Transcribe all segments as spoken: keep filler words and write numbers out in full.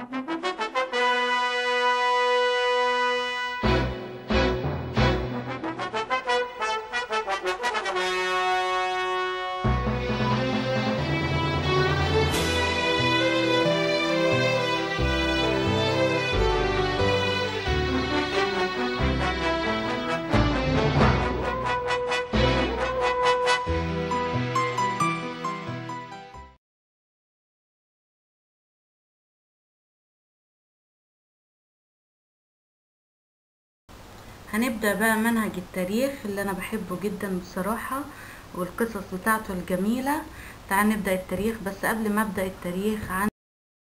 هنبدأ بقى منهج التاريخ اللي أنا بحبه جدا بصراحة، والقصص بتاعته الجميلة. تعال نبدأ التاريخ. بس قبل ما أبدأ التاريخ عندي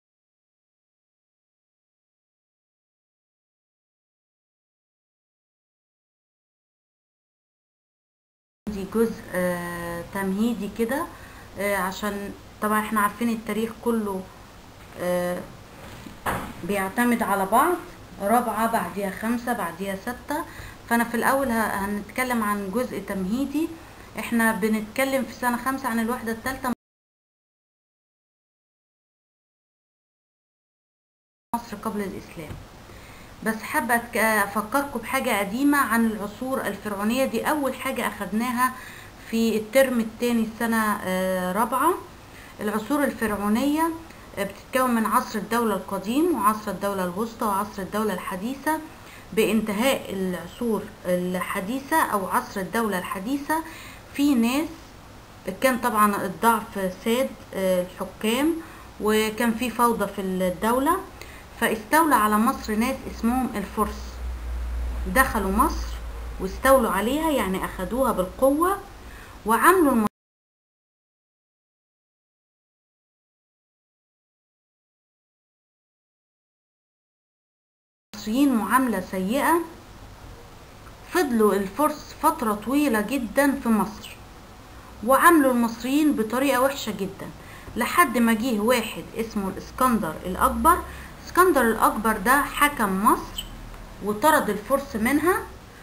جزء آه تمهيدي كده، آه عشان طبعا احنا عارفين التاريخ كله آه بيعتمد على بعض، رابعة بعديها خمسة بعديها ستة. فانا في الاول هنتكلم عن جزء تمهيدي. احنا بنتكلم في سنة خمسة عن الوحدة الثالثة مصر قبل الاسلام. بس حابة افكركم بحاجة قديمة عن العصور الفرعونية. دي اول حاجة اخدناها في الترم الثاني السنة رابعة. العصور الفرعونية بتتكون من عصر الدولة القديم وعصر الدولة الوسطى وعصر الدولة الحديثة. بانتهاء العصور الحديثة او عصر الدولة الحديثة في ناس كان طبعا الضعف ساد الحكام، وكان في فوضى في الدولة، فاستولى على مصر ناس اسمهم الفرس. دخلوا مصر واستولوا عليها، يعني اخدوها بالقوة، وعملوا المصريين معاملة سيئة. فضلوا الفرس فترة طويلة جدا في مصر، وعملوا المصريين بطريقة وحشة جدا، لحد ما جه واحد اسمه الاسكندر الاكبر. اسكندر الاكبر ده حكم مصر وطرد الفرس منها،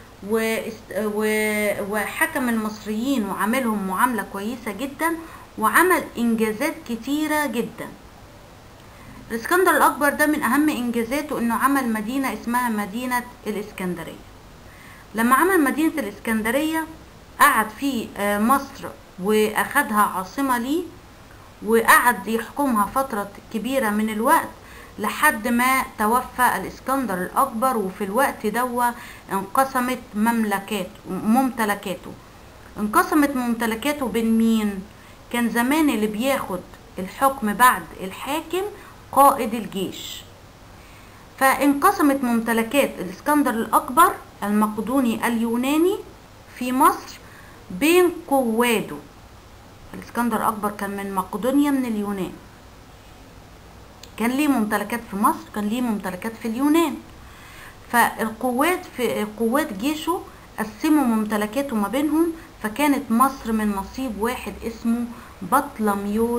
وحكم المصريين وعملهم معاملة كويسة جدا، وعمل انجازات كتيرة جدا. الاسكندر الاكبر ده من اهم انجازاته انه عمل مدينة اسمها مدينة الاسكندرية. لما عمل مدينة الاسكندرية قعد في مصر واخدها عاصمة ليه، وقعد يحكمها فترة كبيرة من الوقت لحد ما توفى الاسكندر الاكبر. وفي الوقت دوا انقسمت مملكاته ممتلكاته انقسمت ممتلكاته بين مين؟ كان زمان اللي بياخد الحكم بعد الحاكم قائد الجيش. فانقسمت ممتلكات الاسكندر الاكبر المقدوني اليوناني في مصر بين قواده. الاسكندر الاكبر كان من مقدونيا من اليونان، كان ليه ممتلكات في مصر، كان ليه ممتلكات في اليونان. فالقوات في قوات جيشه قسموا ممتلكاته ما بينهم، فكانت مصر من نصيب واحد اسمه بطلميوس.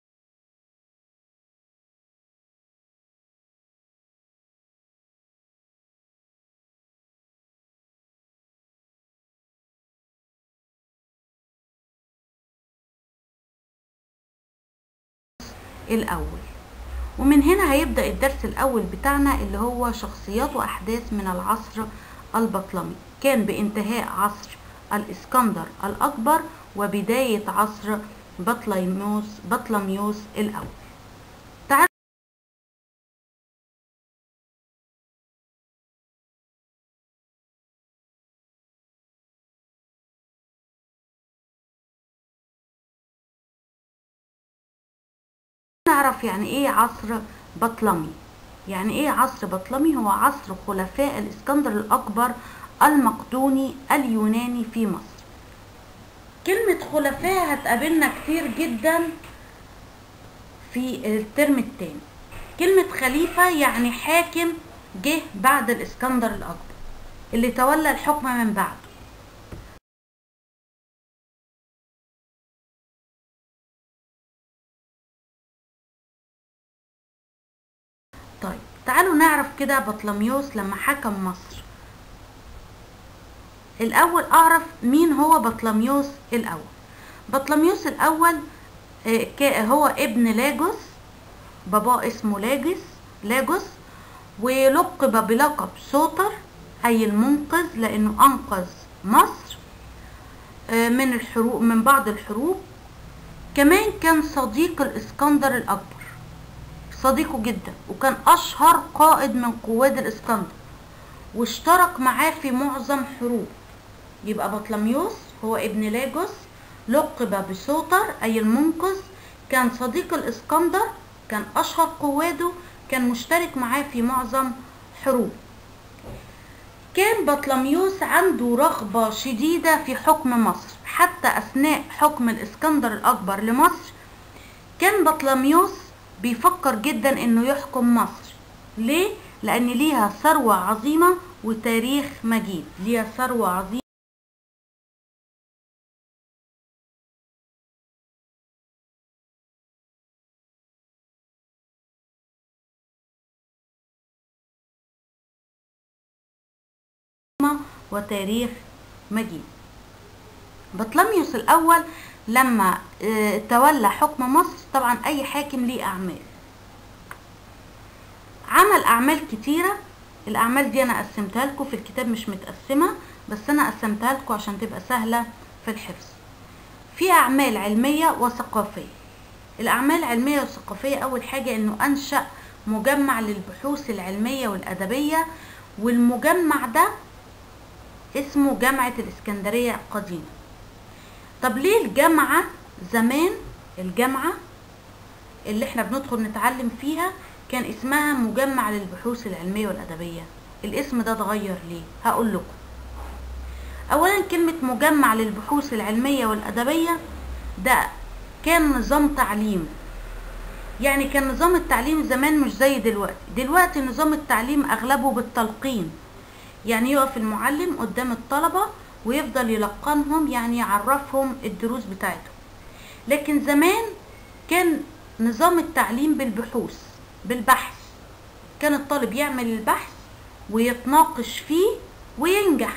الاول. ومن هنا هيبدأ الدرس الاول بتاعنا اللي هو شخصيات واحداث من العصر البطلمي. كان بانتهاء عصر الاسكندر الاكبر وبداية عصر بطليموس بطلميوس الاول. تعالوا نعرف يعني ايه عصر بطلمي. يعني ايه عصر بطلمي؟ هو عصر خلفاء الاسكندر الاكبر المقدوني اليوناني في مصر. كلمة خلفاء هتقابلنا كتير جدا في الترم الثاني. كلمة خليفة يعني حاكم جه بعد الاسكندر الاكبر اللي تولى الحكم من بعده. طيب تعالوا نعرف كده بطلميوس لما حكم مصر. الاول اعرف مين هو بطلميوس الاول. بطلميوس الاول هو ابن لاجوس، باباه اسمه لاجس، لاجوس، ولقب بلقب سوتر أي المنقذ لأنه أنقذ مصر من الحروب، من بعض الحروب. كمان كان صديق الإسكندر الأكبر، صديقه جدا، وكان أشهر قائد من قواد الإسكندر، واشترك معاه في معظم حروب. يبقى بطليموس هو ابن لاجوس، لقب بسوتر أي المنقذ، كان صديق الإسكندر، كان أشهر قواده، كان مشترك معاه في معظم حروب. كان بطليموس عنده رغبة شديدة في حكم مصر، حتى أثناء حكم الإسكندر الأكبر لمصر كان بطليموس بيفكر جدا إنه يحكم مصر. ليه؟ لأن ليها ثروة عظيمة وتاريخ مجيد، ليها ثروة عظيمة وتاريخ مجيد. بطليموس الأول لما اه تولى حكم مصر، طبعا أي حاكم ليه أعمال، عمل أعمال كتيرة. الأعمال دي أنا قسمتها لكم في الكتاب، مش متقسمة، بس أنا قسمتها لكم عشان تبقى سهلة في الحفظ. في أعمال علمية وثقافية. الأعمال العلمية والثقافية أول حاجة إنه أنشأ مجمع للبحوث العلمية والأدبية، والمجمع ده اسمه جامعة الإسكندرية القديمة. طب ليه الجامعة زمان، الجامعة اللي احنا بندخل نتعلم فيها كان اسمها مجمع للبحوث العلمية والأدبية؟ الاسم ده اتغير ليه؟ هقول لكم. أولا كلمة مجمع للبحوث العلمية والأدبية ده كان نظام تعليم، يعني كان نظام التعليم زمان مش زي دلوقتي. دلوقتي نظام التعليم أغلبه بالتلقين، يعني يقف المعلم قدام الطلبة ويفضل يلقنهم، يعني يعرفهم الدروس بتاعتهم. لكن زمان كان نظام التعليم بالبحوث، بالبحث. كان الطالب يعمل البحث ويتناقش فيه وينجح،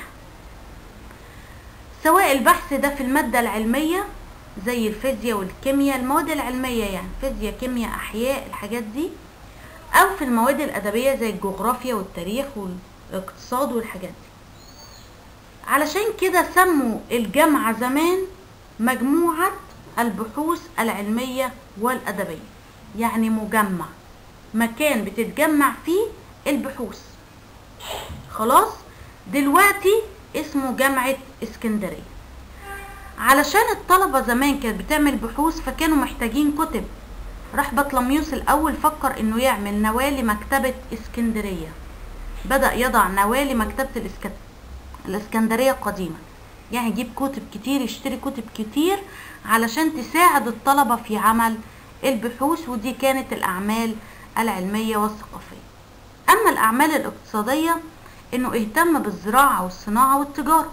سواء البحث ده في المادة العلمية زي الفيزياء والكيمياء، المواد العلمية يعني فيزياء كيمياء أحياء الحاجات دي، أو في المواد الأدبية زي الجغرافيا والتاريخ والاقتصاد والحاجات دي. علشان كده سموا الجامعة زمان مجموعة البحوث العلمية والأدبية، يعني مجمع، مكان بتتجمع فيه البحوث. خلاص، دلوقتي اسمه جامعة اسكندرية. علشان الطلبة زمان كانت بتعمل بحوث فكانوا محتاجين كتب. راح بطليموس الأول فكر انه يعمل نواة لمكتبة اسكندرية، بدأ يضع نواة لمكتبة الإسك... الاسكندرية القديمة، يعني يجيب كتب كتير، يشتري كتب كتير علشان تساعد الطلبة في عمل البحوث. ودي كانت الأعمال العلمية والثقافية. أما الأعمال الاقتصادية إنه اهتم بالزراعة والصناعة والتجارة.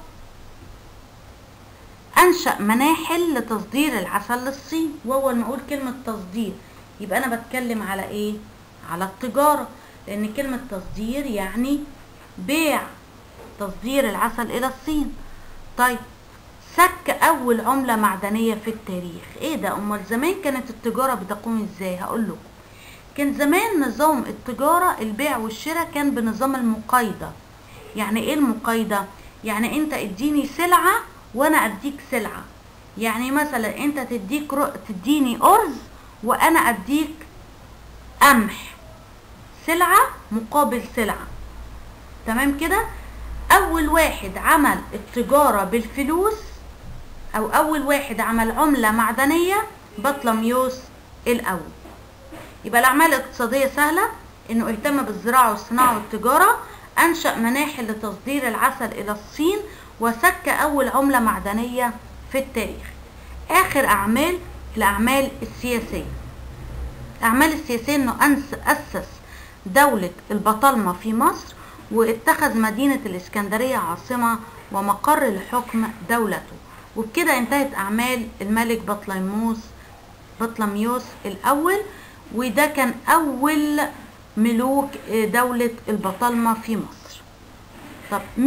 أنشأ مناحل لتصدير العسل للصين، وأول ما أقول كلمة تصدير يبقى أنا بتكلم على إيه؟ على التجارة، لأن كلمة تصدير يعني بيع، تصدير العسل إلى الصين. طيب، سك أول عملة معدنية في التاريخ. إيه ده؟ أمال زمان كانت التجارة بتقوم إزاي؟ هقول لكم. كان زمان نظام التجارة البيع والشراء كان بنظام المقايضة. يعني إيه المقايضة؟ يعني أنت اديني سلعة وأنا أديك سلعة. يعني مثلا أنت تديك رق... تديني أرز وأنا أديك قمح، سلعة مقابل سلعة. تمام كده؟ أول واحد عمل التجارة بالفلوس، أو أول واحد عمل عملة معدنية بطليموس الأول. يبقى الأعمال الاقتصادية سهلة، إنه اهتم بالزراعة والصناعة والتجارة، أنشأ مناحل لتصدير العسل إلى الصين، وسك أول عملة معدنية في التاريخ. آخر أعمال الأعمال السياسية. الأعمال السياسية إنه أسس دولة البطالمة في مصر، واتخذ مدينة الإسكندرية عاصمة ومقر لحكم دولته. وبكده انتهت أعمال الملك بطليموس بطليموس الأول، وده كان أول ملوك دولة البطالمة في مصر. طب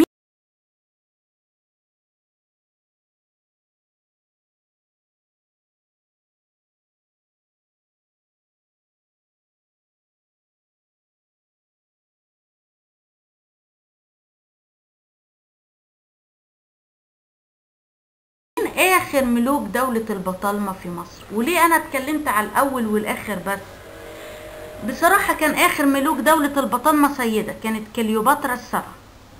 اخر ملوك دولة البطالمة في مصر. وليه انا اتكلمت على الاول والاخر بس؟ بصراحة كان اخر ملوك دولة البطالمة سيدة، كانت كليوباترا السبعة.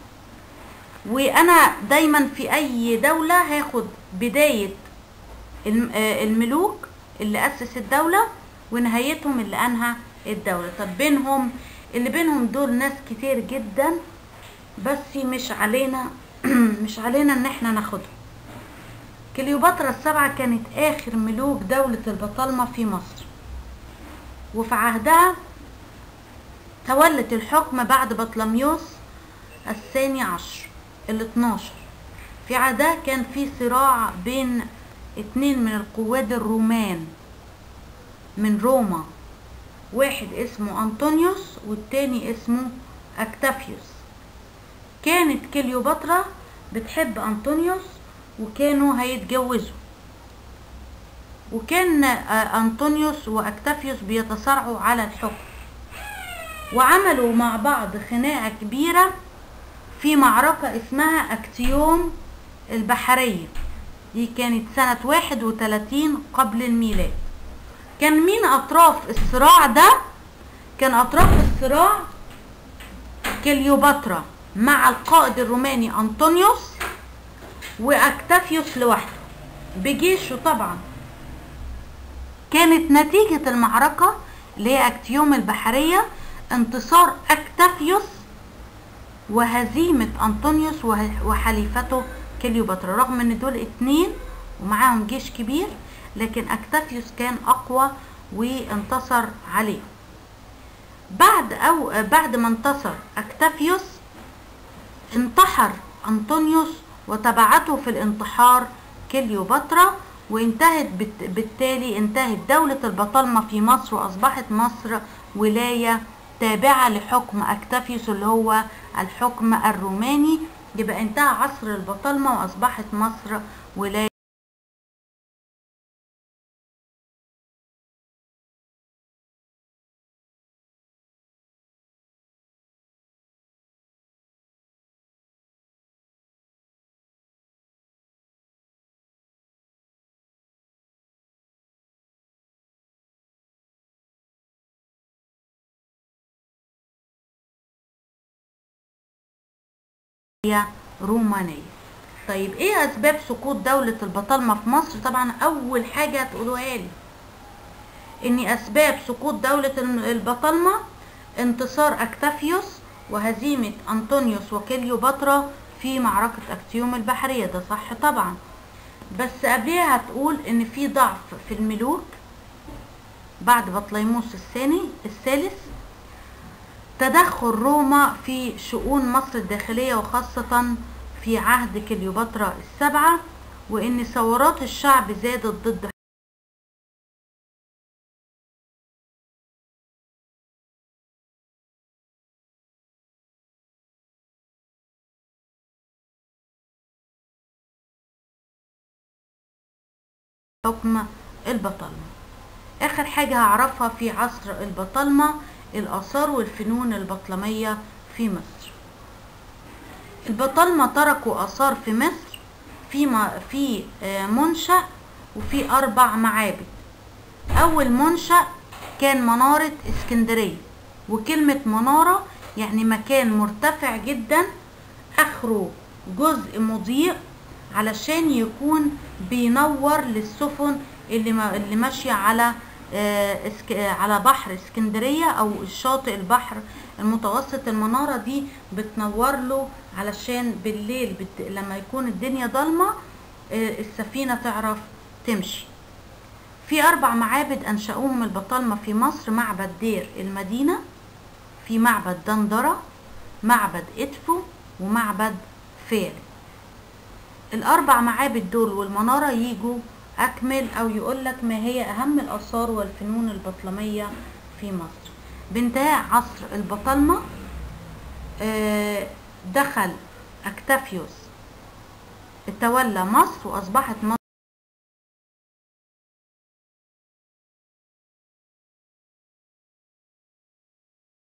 وانا دايما في اي دولة هاخد بداية الملوك اللي اسس الدولة ونهايتهم اللي انهى الدولة. طب بينهم اللي بينهم دول ناس كتير جدا، بس مش علينا مش علينا ان احنا ناخدهم. كليوباترا السبعة كانت اخر ملوك دولة البطالمة في مصر، وفي عهدها تولت الحكم بعد بطلميوس الثاني عشر الاثناشر. في عهدها كان في صراع بين اتنين من القواد الرومان من روما، واحد اسمه أنطونيوس والتاني اسمه أكتافيوس. كانت كليوباترا بتحب أنطونيوس وكانوا هيتجوزوا، وكان أنطونيوس وأكتافيوس بيتصارعوا على الحكم، وعملوا مع بعض خناقة كبيرة في معركة اسمها أكتيوم البحرية. دي كانت سنة واحد وثلاثين قبل الميلاد. كان مين أطراف الصراع ده؟ كان أطراف الصراع كليوباترا مع القائد الروماني أنطونيوس، وأكتافيوس لوحده بجيشه طبعا. كانت نتيجة المعركة اللي هي أكتيوم البحرية انتصار أكتافيوس وهزيمة أنطونيوس وحليفته كليوباترا. رغم ان دول اتنين ومعاهم جيش كبير، لكن أكتافيوس كان أقوى وانتصر عليه. بعد أو بعد ما انتصر أكتافيوس انتحر أنطونيوس وتبعته في الانتحار كليوباترا، وانتهت بالتالي انتهت دولة البطالمة في مصر، وأصبحت مصر ولاية تابعة لحكم أكتافيوس اللي هو الحكم الروماني. يبقى انتهى عصر البطالمة وأصبحت مصر ولاية رومانية. طيب ايه اسباب سقوط دولة البطالمة في مصر؟ طبعا اول حاجة هتقولوها لي ان اسباب سقوط دولة البطالمة انتصار أكتافيوس وهزيمة أنطونيوس وكليوباترا في معركة أكتيوم البحرية. ده صح طبعا، بس قبلها هتقول ان في ضعف في الملوك بعد بطليموس الثاني الثالث، تدخل روما في شؤون مصر الداخلية وخاصة في عهد كليوباترا السبعة، وان ثورات الشعب زادت ضد حكم البطالمة. اخر حاجة هعرفها في عصر البطالمة الآثار والفنون البطلمية في مصر. البطالمة تركوا آثار في مصر في في منشأ وفي أربع معابد. أول منشأ كان منارة اسكندرية، وكلمة منارة يعني مكان مرتفع جدا آخره جزء مضيء علشان يكون بينور للسفن اللي اللي ماشية على على بحر اسكندرية او الشاطئ البحر المتوسط. المنارة دي بتنور له علشان بالليل بت... لما يكون الدنيا ضلمة السفينة تعرف تمشي. في اربع معابد انشأوهم البطالمة في مصر: معبد دير المدينة، في معبد دندرة، معبد ادفو، ومعبد فيل. الاربع معابد دول والمنارة يجوا اكمل او يقولك ما هي اهم الاثار والفنون البطلمية في مصر. بانتهاء عصر البطالمة دخل أكتافيوس تولى مصر، واصبحت مصر